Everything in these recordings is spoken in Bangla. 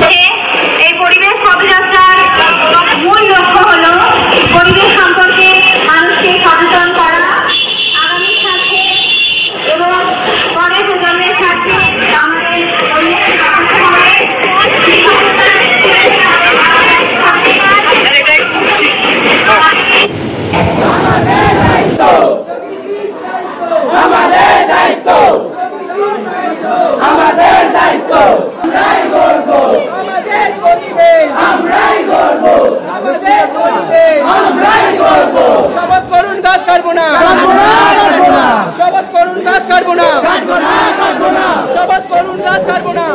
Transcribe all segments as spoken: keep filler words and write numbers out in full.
এই পরিবেশ পদযাত্রার মূল লক্ষ্য হল পরিবেশ সম্পর্কে মানুষকে সচেতন করা, আগামী স্বার্থে এবং পরের প্রজন্মের স্বার্থে আমাদের শপথ করুন গাছ কাটবো না, শপথ করুন গাছ কাটবো না।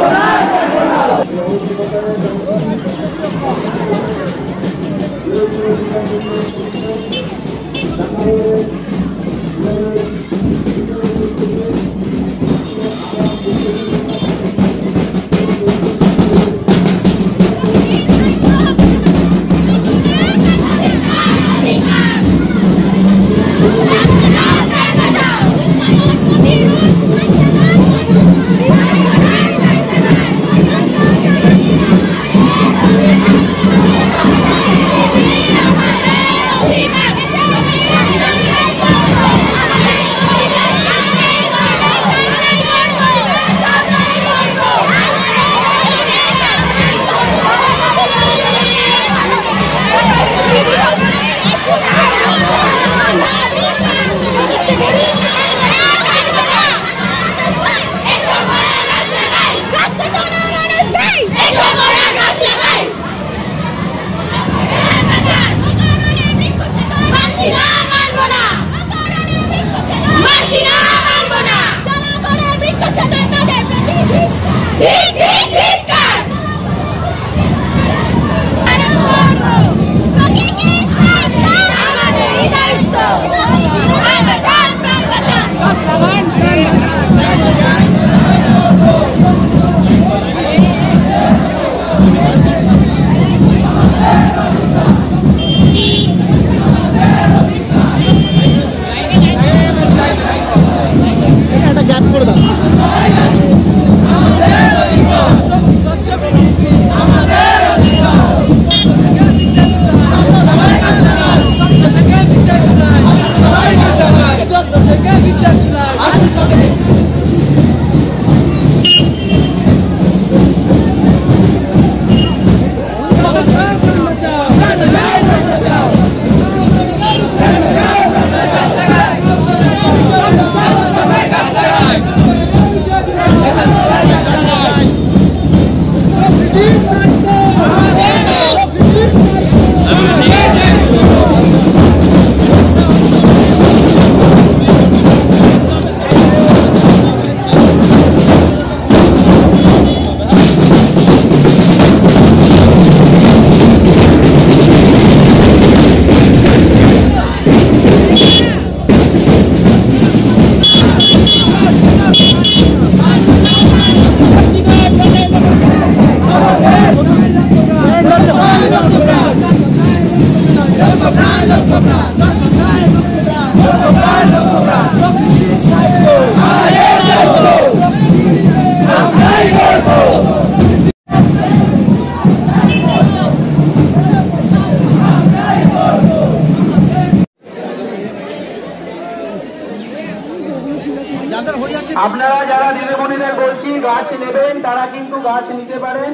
আপনারা যারা দিদিমণিদের বলছি গাছ নেবেন তারা কিন্তু গাছ নিতে পারেন।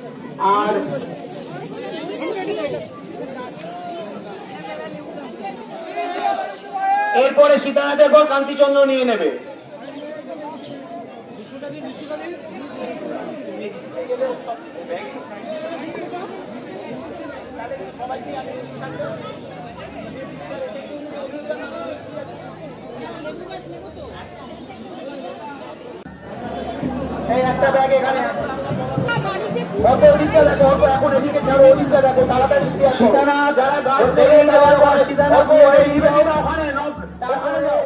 আর এরপরে সীতানাথের পর কান্তিচন্দ্র নিয়ে নেবে। এই একটা ব্যাগ এখানে অল্প ওদিকটা দেখো, অল্প এখন এদিকে ছাড়ো, ওদিকটা দেখো, তাড়াতাড়ি সীতানা যারা গাছ দেবে তারা সীতানা ওখানে যাও।